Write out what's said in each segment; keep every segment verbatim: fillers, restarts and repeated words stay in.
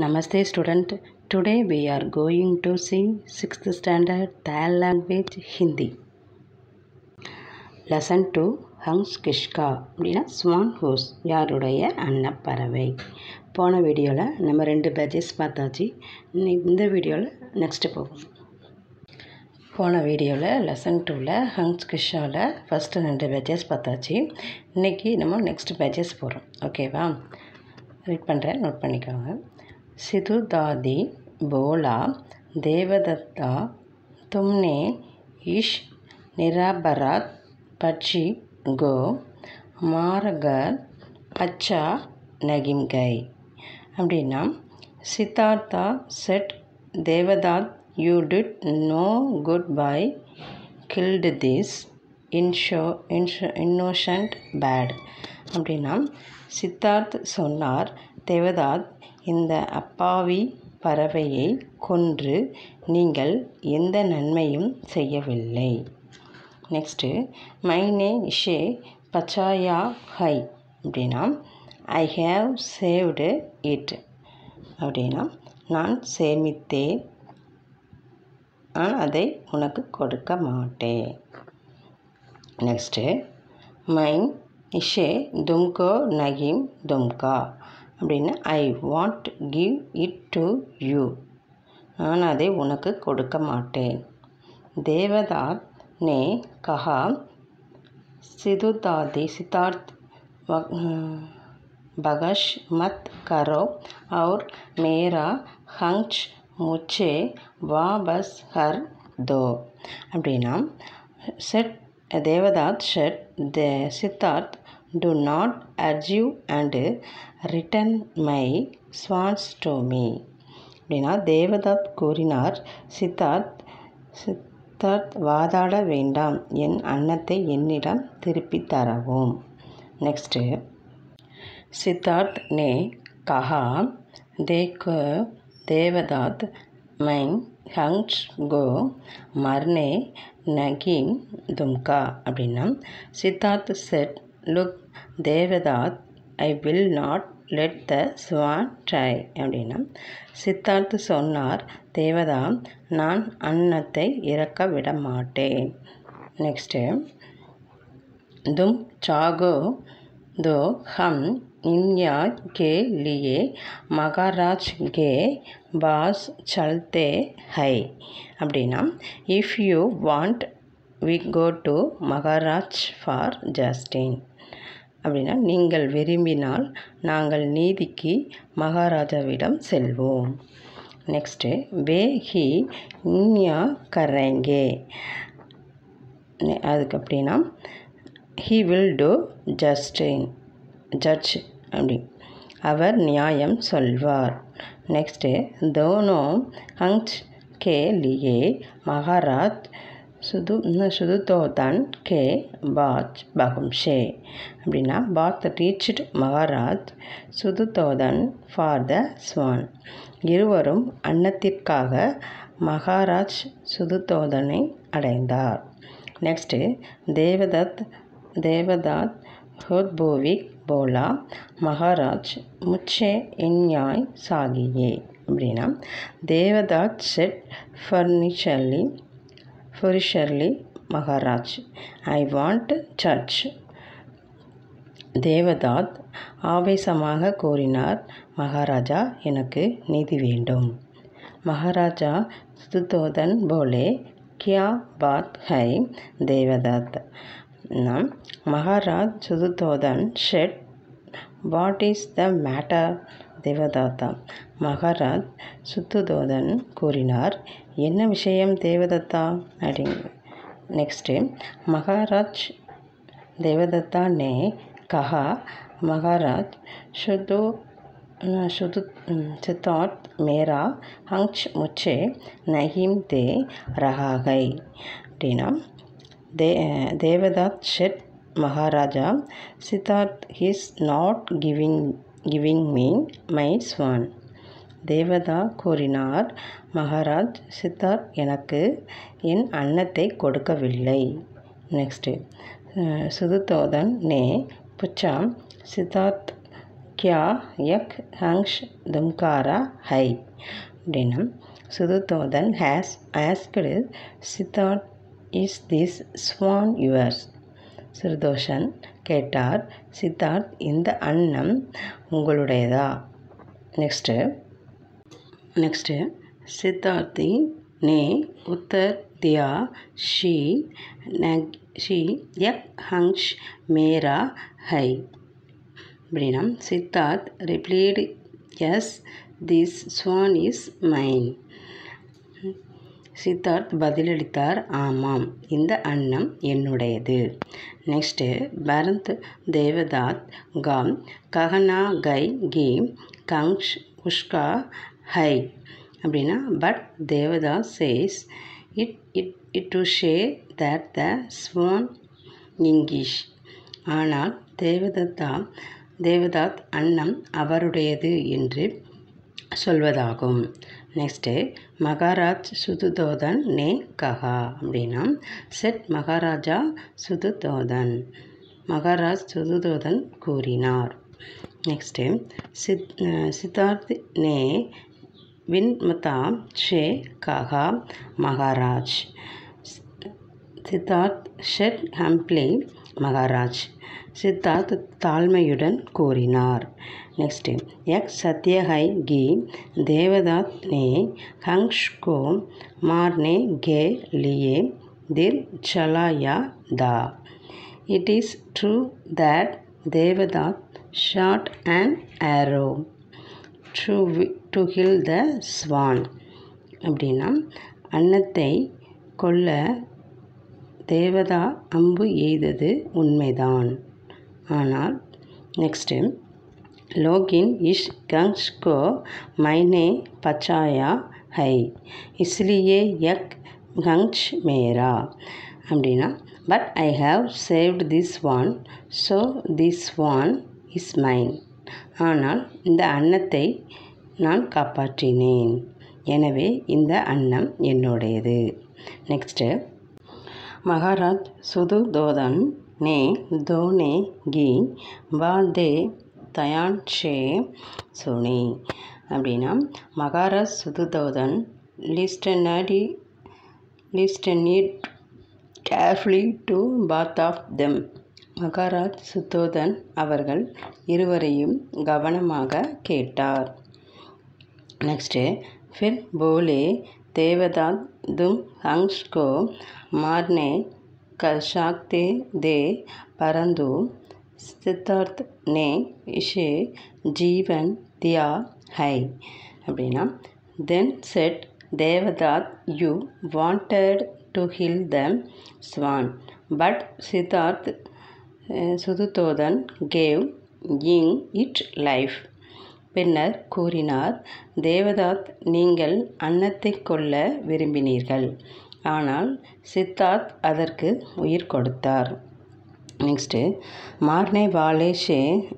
Namaste student. Today we are going to see sixth standard Thai language Hindi. Lesson two Hans Kishka அப்படின்னா swan whose யாருடைய அன்னப்பறவை. போன வீடியோவில் நம்ம ரெண்டு பேஜஸ் பார்த்தாச்சு. இந்த வீடியோவில் நெக்ஸ்ட்டு போகும். போன வீடியோவில் லெசன் டூவில் ஹங்ஸ் கிஷாவில் ஃபஸ்ட்டு ரெண்டு பேஜஸ் பார்த்தாச்சு. இன்றைக்கி நம்ம நெக்ஸ்ட் பேஜஸ் போகிறோம். ஓகேவா? ரீட் பண்ணுறேன், நோட் பண்ணிக்கோங்க. सिद्धू दादी बोला, देवदत्ता तुमने इस निराबरात पक्षी को मारकर अच्छा नहीं गई. அப்படின்னா Siddhartha said Devdatt you did no good by killed this இன்ஷோ இன்ஷோ இன்னோசன்ட் பேட். அப்படின்னா சித்தார்த் சொன்னார், தேவதாத் இந்த அப்பாவி பறவையை கொன்று நீங்கள் எந்த நன்மையும் செய்யவில்லை. நெக்ஸ்ட்டு மைனே இஷே பச்சாயா ஹை. அப்படின்னா ஐ ஹேவ் சேவ்டு இட். அப்படின்னா நான் சேமித்தேன், நான் அதை உனக்கு கொடுக்க மாட்டேன். நெக்ஸ்ட்டு மைன் இஷே தும்கோ நகிம் தும்கா. அப்படின்னா I won't give it to you. நான் அதை உனக்கு கொடுக்க மாட்டேன். தேவதாத் நே கஹா, சிது தாதி சித்தார்த் பகஷ் மத் கரோ और मेरा हंच मुझे वापस कर दो. அப்படின்னா said Devdatt said the Siddharth do not argue and return my swans to me. அப்படின்னா தேவதாத் கூறினார், சித்தார்த் சித்தார்த் வாதாட வேண்டாம், என் அன்னத்தை என்னிடம் திருப்பி தரவும். நெக்ஸ்ட்டு சித்தார்த் நே கஹா, தேக்கோ தேவதாத் மைன் ஹங்ஸ் கோ மர்னே நகிம் தும்கா. அப்படின்னா Siddharth said look Devdatt I will not let the swan die. அப்படின்னா சித்தார்த் சொன்னார், தேவதாத் நான் அன்னத்தை இறக்க விட மாட்டேன். நெக்ஸ்ட்டு தும் சாகோ தோ ஹம் இன்யா கே லியே மகாராஜ் கே பாஸ் சல்தே ஹை. அப்படின்னா if you want we go to Maharaj for justice. அப்படின்னா நீங்கள் விரும்பினால் நாங்கள் நீதிக்கு மகாராஜாவிடம் செல்வோம். நெக்ஸ்ட்டு வே ஹி இன்யா கரேங்கே. அதுக்கு அப்படின்னா he will do justice judge. அப்படி அவர் நியாயம் சொல்வார். நெக்ஸ்ட்டு தோனோ ஹங்ஸ் கே லியே மகாராஜ் சுது சுதுதோதன் கே பாஜ் பகும்ஷே. அப்படின்னா both reached Maharaj Suddhodan for the swan. இருவரும் அன்னத்திற்காக மகாராஜ் சுதுதோதனை அடைந்தார். நெக்ஸ்ட்டு தேவதத் தேவதாத் ஹோத்போவிக் போலா மகாராஜ் முச்சே இன்யாய் சாகியே. அப்படின்னா Devdatt said furiously furiously Maharaj I want church. Devdatt ஆவேசமாக கூறினார், மகாராஜா எனக்கு நீதி வேண்டும். மகாராஜா சுதுதோதன் போலே கியா பாத் ஹை Devdatt. Maharaj Suddhodan said what is the matter Devdatta. Maharaj Suddhodan கூறினார், என்ன விஷயம் தேவதத்தா அப்படிங்க. நெக்ஸ்ட்டு மகாராஜ் தேவதத்தா நே கஹா, மகாராஜ் சுது சுது சித்தார்த் மேரா ஹங்ச் முச்சே நஹிம் தே ரஹாகை. அப்படின்னா தே Devdatt said Maharaja Siddharth he's not giving giving me my swan. Devdatta கூறினார், மகாராஜ் சித்தார்த் எனக்கு என் அன்னத்தை கொடுக்கவில்லை. நெக்ஸ்ட்டு சுதுதோதன் நே புச்சா சித்தார்த் क्या एक हंस दुमकारा है அப்படின்னா சுதுதோதன் has asked Siddharth, is this swan yours? சுருதோஷன் கேட்டார், சித்தார்த், இந்த அன்னம் உங்களுடையதா? நெக்ஸ்ட்டு நெக்ஸ்ட்டு सिद्धार्थी ने उत्तर दिया, शी शी यक हंस मेरा है அப்படின்னா Siddharth replied, yes, this swan is mine. Siddharth பதிலளித்தார், ஆமாம், இந்த அன்னம் என்னுடையது. நெக்ஸ்ட்டு பரந்த் தேவதாத் காம் கஹனா கை கி கங்ஷ் உஷ்கா ஹை அப்படின்னா but Devdas says it it it to say that the swan இங்கிஷ். ஆனால் தேவதத்தா தேவதாத் அன்னம் அவருடையது என்று சொல்வதாகும். நெக்ஸ்ட்டு மகாராஜ் சுதுதோதன் நே கஹா அப்படின்னா செட் மகாராஜா சுதுதோதன், மகாராஜ் சுதுதோதன் கூறினார். நெக்ஸ்ட்டு சித் சித்தார்த் நே வின்மதா ஷே கஹா மகாராஜ், சித்தார்த் ஷெட் ஹம்ப்ளி மகாராஜ், சித்தார்த் தாழ்மையுடன் கூறினார். நெக்ஸ்ட்டு எக் சத்யஹை கி தேவதாத் நே ஹங்ஸ் கோ மார்னே கே லியே தில் சலாயா தா. It is true that Devdatt shot and arrow to to kill the swan அப்படின்னா அன்னத்தை கொல்ல தேவதா அம்பு எய்தது உண்மைதான். ஆனால் நெக்ஸ்ட்டு லோகின் இஷ் கங்ஸ் கோ மைனே பச்சாயா ஹை இஸ்லியே யக் கங்ஸ் மேரா அப்படின்னா but I have saved this one so this one is mine. ஆனால் இந்த அன்னத்தை நான் காப்பாற்றினேன், எனவே இந்த அன்னம் என்னுடையது. நெக்ஸ்ட்டு மகாராஜ் சுதுதோதன் நே தோனே கி பாதே தயான் ஷே சுனி அப்படின்னா Maharaj Suddhodan listened listened carefully to both of them. Maharaj Suddhodan அவர்கள் இருவரையும் கவனமாக கேட்டார். நெக்ஸ்ட்டு ஃபிர் போலே தேவதாத் தும் ஹங்ஸ் கோ மார்னே கஷாக்தே தே பரந்து சித்தார்த் நே இஷே ஜீவன் தியா ஹை அப்படின்னா then said Devdatt you wanted to kill the swan but Siddharth Suddhodan gave in it life. பின்னர் கூறினார், தேவதாத், நீங்கள் அன்னத்தை கொல்ல விரும்பினீர்கள், ஆனால் சித்தார்த் அதற்கு உயிர் கொடுத்தார். நெக்ஸ்ட்டு மார்னே வாலே ஷே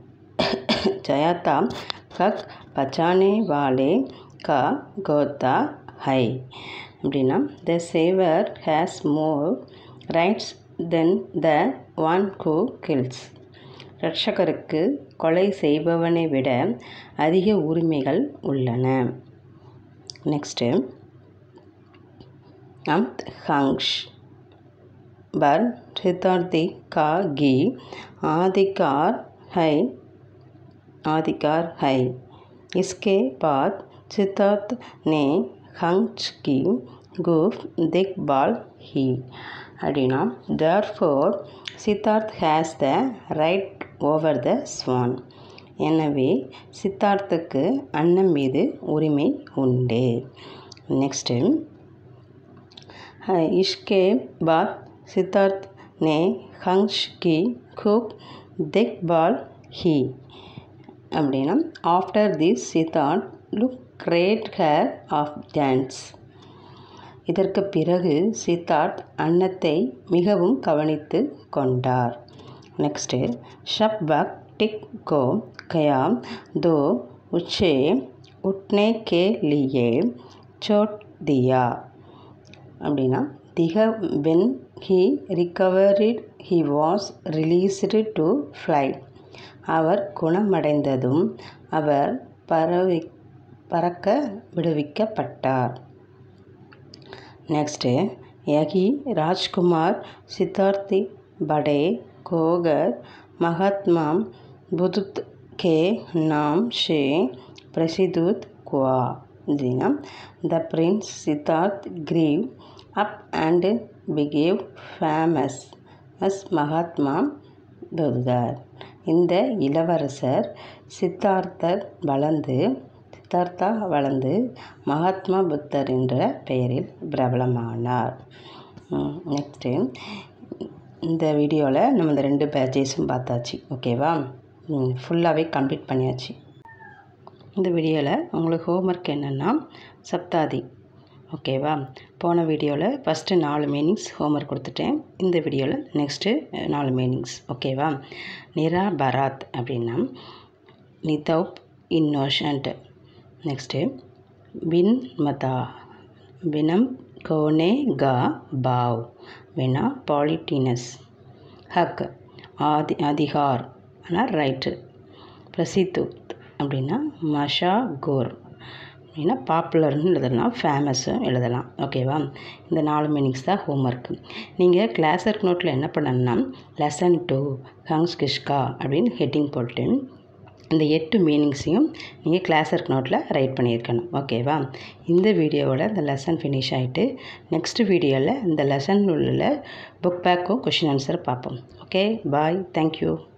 ஜயாத்தா கக் பச்சானே வாலே கா கோத்தா ஹை அப்படின்னா the saviour has more rights then the one who kills. இரட்சகருக்கு கொலை செய்பவனை விட அதிக உரிமைகள் உள்ளன. நெக்ஸ்ட்டு அம்த் ஹங்ஷ் बर सिद्धार्थी का गी अधिकार है अधिकार है इसके बाद सिद्धार्थ ने हंस की गुफ देखभाल ही அப்படின்னா therefore Siddharth has the right over the swan. எனவே சித்தார்த்துக்கு அன்னம் மீது உரிமை உண்டு. நெக்ஸ்ட்டு இஷ்கே பாத் சித்தார்த் நே ஹங்ஸ் கி खूब देखभाल ही அப்படின்னா after this Siddharth took great care of swans. இதற்கு பிறகு சித்தார்த் அன்னத்தை மிகவும் கவனித்து கொண்டார். நெக்ஸ்ட்டு ஷப் வக் டிக் கோ கயா தோ உச்சே உட்னே கே லியே சோட் தியா அப்படின்னா திக when he recovered he was released to fly அவர் குணமடைந்ததும் அவர் பரவி பறக்க விடுவிக்கப்பட்டார். நெக்ஸ்ட்டு யகி ராஜ்குமார் சித்தார்த்தி படே கோகர் மகாத்மா புதுத் கே நாம் ஷே பிரசிதுத் குவா. அப்படின்னா the prince Siddharth grew up and became famous as Mahatma புத்தர். இந்த இளவரசர் சித்தார்த்தர் வளர்ந்து சித்தார்த்தா வளர்ந்து மகாத்மா புத்தர் என்ற பெயரில் பிரபலமானார். நெக்ஸ்ட்டு இந்த வீடியோவில் நம்ம இந்த ரெண்டு பேஜஸும் பார்த்தாச்சு. ஓகேவா, ஃபுல்லாகவே கம்ப்ளீட் பண்ணியாச்சு. இந்த வீடியோவில் உங்களுக்கு ஹோம்ஒர்க் என்னென்னா சப்தாதி. ஓகேவா, போன வீடியோவில் ஃபஸ்ட்டு நாலு மீனிங்ஸ் ஹோம்ஒர்க் கொடுத்துட்டேன். இந்த வீடியோவில் நெக்ஸ்ட்டு நாலு மீனிங்ஸ். ஓகேவா, நிரா பராத் அப்படின்னா நிதௌப் இன்னோஷண்ட். நெக்ஸ்ட்டு பின் மதா வினம் கோனே கா பாவ் வினா பாலிட்டினஸ். ஹக் ஆதி அதிகார் ஆனால் ரைட்டு. பிரசித்துத் அப்படின்னா மஷா கோர் அப்படின்னா பாப்புலர்னு எழுதலாம், ஃபேமஸும் எழுதலாம். ஓகேவா, இந்த நாலு மீனிங்ஸ் தான் ஹோம்ஒர்க்கு. நீங்கள் கிளாஸ் ஒர்க் நோட்டில் என்ன பண்ணணும்னா லெசன் டூ ஹங்ஸ் கிஷ்கா அப்படின்னு ஹெட்டிங் போட்டு இந்த எட்டு மீனிங்ஸையும் நீங்கள் கிளாஸ் ஒர்க் நோட்டில் ரைட் பண்ணியிருக்கணும். ஓகேவா, இந்த வீடியோவோட இந்த லெசன் ஃபினிஷ் ஆகிட்டு நெக்ஸ்ட் வீடியோவில் இந்த லெசன் உள்ள புக் பேக்கும் கொஷின் ஆன்சர் பார்ப்போம். Okay, bye, thank you.